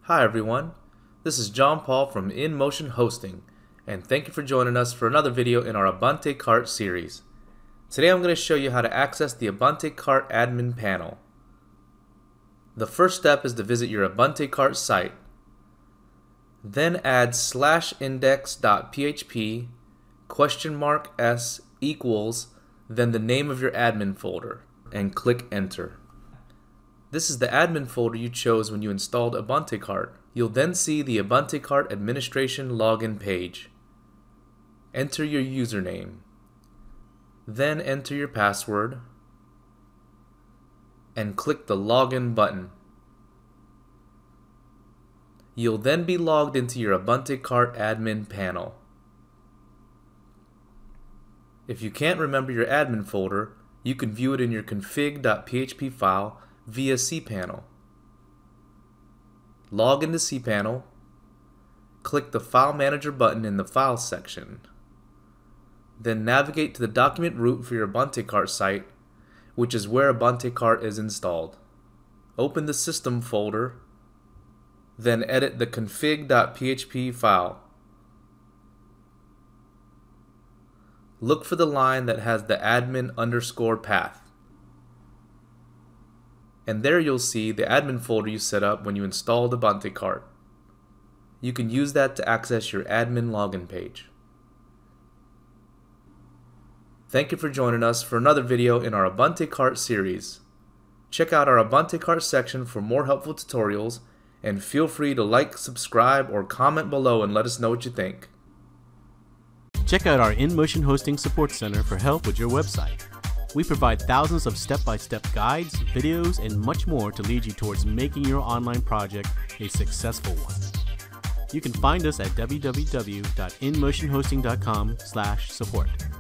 Hi everyone, this is John Paul from InMotion Hosting, and thank you for joining us for another video in our AbanteCart series. Today I'm going to show you how to access the AbanteCart Admin Panel. The first step is to visit your AbanteCart site. Then add /index.php $s equals then the name of your admin folder and click enter. This is the admin folder you chose when you installed AbanteCart. You'll then see the AbanteCart administration login page. Enter your username. Then enter your password and click the login button. You'll then be logged into your AbanteCart admin panel. If you can't remember your admin folder, you can view it in your config.php file via cPanel. Log into cPanel, click the File Manager button in the Files section. Then navigate to the document root for your AbanteCart site, which is where AbanteCart is installed. Open the System folder, then edit the config.php file. Look for the line that has the admin_path. And there you'll see the admin folder you set up when you installed AbanteCart. You can use that to access your admin login page. Thank you for joining us for another video in our AbanteCart series. Check out our AbanteCart section for more helpful tutorials, and feel free to like, subscribe, or comment below and let us know what you think. Check out our InMotion Hosting Support Center for help with your website. We provide thousands of step-by-step guides, videos, and much more to lead you towards making your online project a successful one. You can find us at www.inmotionhosting.com/support.